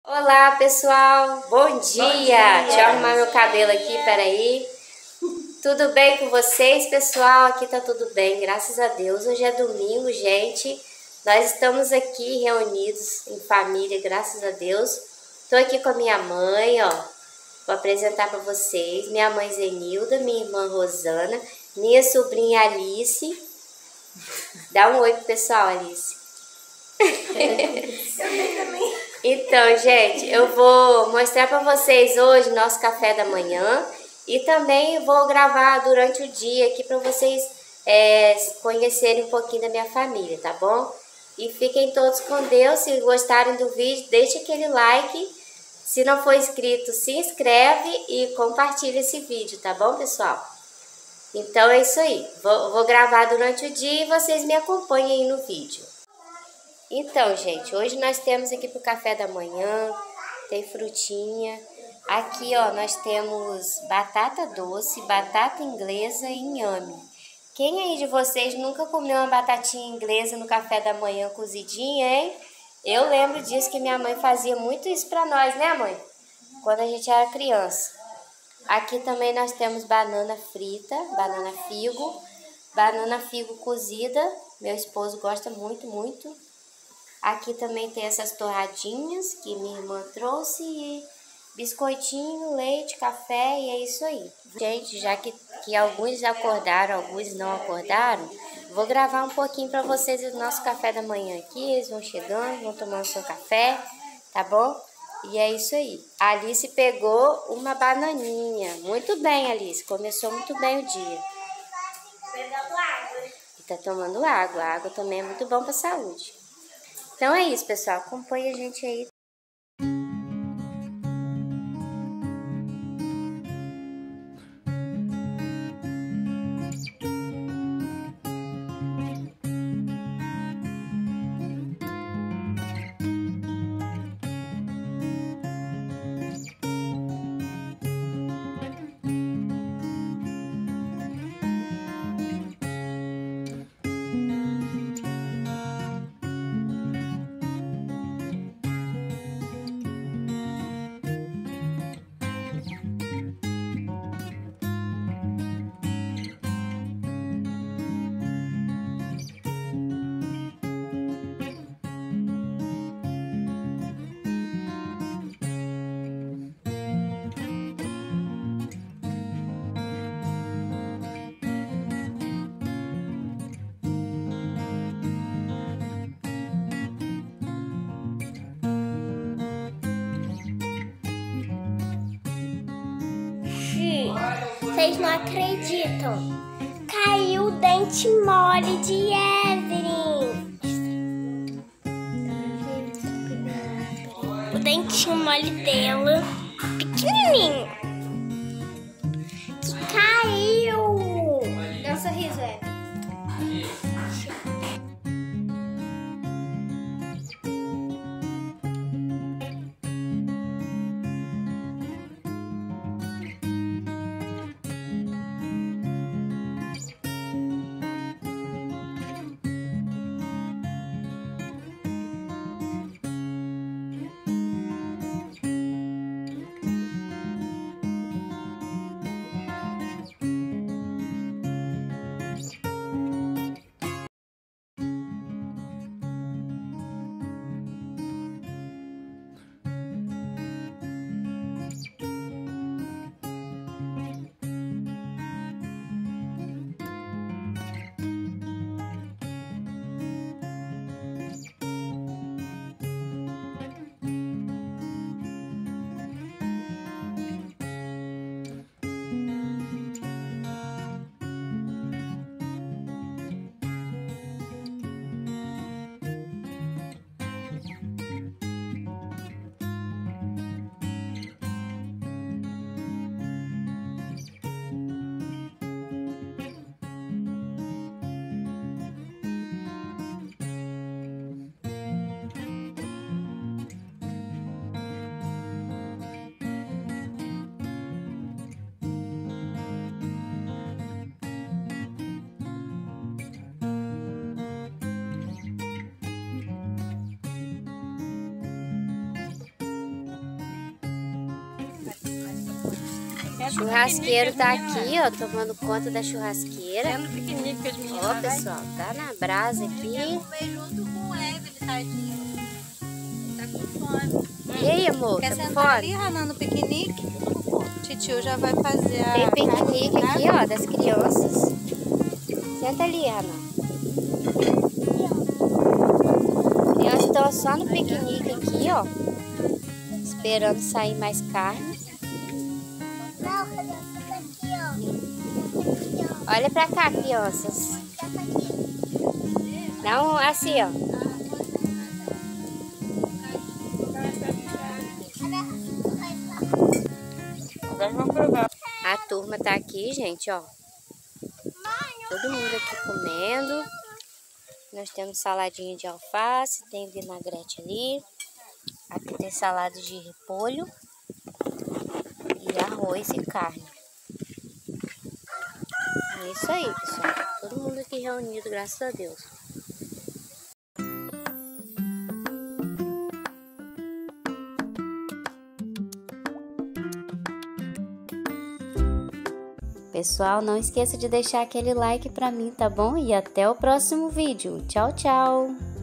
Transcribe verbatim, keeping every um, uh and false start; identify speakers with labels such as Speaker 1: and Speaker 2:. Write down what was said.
Speaker 1: Olá pessoal, bom dia. bom dia! Deixa eu arrumar meu cabelo aqui, peraí. Tudo bem com vocês, pessoal? Aqui tá tudo bem, graças a Deus. Hoje é domingo, gente. Nós estamos aqui reunidos em família, graças a Deus. Tô aqui com a minha mãe, ó. Vou apresentar para vocês. Minha mãe Zenilda, minha irmã Rosana, minha sobrinha Alice. Dá um oi pro pessoal, Alice. Então, gente, eu vou mostrar para vocês hoje nosso café da manhã e também vou gravar durante o dia aqui para vocês é, conhecerem um pouquinho da minha família, tá bom? E fiquem todos com Deus. Se gostarem do vídeo, deixe aquele like. Se não for inscrito, se inscreve e compartilha esse vídeo, tá bom, pessoal? Então é isso aí. Vou, vou gravar durante o dia e vocês me acompanhem aí no vídeo. Então, gente, hoje nós temos aqui pro café da manhã, tem frutinha. Aqui, ó, nós temos batata doce, batata inglesa e inhame. Quem aí de vocês nunca comeu uma batatinha inglesa no café da manhã cozidinha, hein? Eu lembro disso que minha mãe fazia muito isso pra nós, né, mãe? Quando a gente era criança. Aqui também nós temos banana frita, banana figo, banana figo cozida. Meu esposo gosta muito, muito. Aqui também tem essas torradinhas que minha irmã trouxe e biscoitinho, leite, café e é isso aí. Gente, já que, que alguns acordaram, alguns não acordaram, vou gravar um pouquinho para vocês o nosso café da manhã aqui. Eles vão chegando, vão tomando seu café, tá bom? E é isso aí. A Alice pegou uma bananinha. Muito bem, Alice. Começou muito bem o dia.
Speaker 2: Bebendo água.
Speaker 1: E tá tomando água. A água também é muito bom para a saúde. Então é isso, pessoal. Acompanha a gente aí.
Speaker 2: Vocês não acreditam? Caiu o dente mole de Evelyn. O dentinho mole dela, pequenininho, que caiu. Dá um sorriso, Evelyn.
Speaker 1: O churrasqueiro tá aqui, ó, tomando conta da churrasqueira.
Speaker 3: É no piquenique que as meninas.
Speaker 1: Ó, pessoal, tá na brasa aqui.
Speaker 3: Comer junto com o Evelyn, tadinho. Tá com fome.
Speaker 1: E aí, amor,
Speaker 3: Quer
Speaker 1: tá com
Speaker 3: sentar ali,
Speaker 1: fome?
Speaker 3: Hanan, no piquenique? Titio já vai fazer a...
Speaker 1: Tem piquenique aqui, ó, das crianças. Senta ali, Hanan. As crianças estão só no piquenique aqui, ó. Esperando sair mais carne.
Speaker 2: Não, criança, tá aqui, ó.
Speaker 1: Olha pra cá, crianças. Não, assim, ó. A turma tá aqui, gente, ó. Todo mundo aqui comendo. Nós temos saladinha de alface, tem vinagrete ali. Aqui tem salada de repolho. E arroz e carne. É isso aí, pessoal. Todo mundo aqui reunido, graças a Deus. Pessoal, não esqueça de deixar aquele like pra mim, tá bom? E até o próximo vídeo. Tchau, tchau!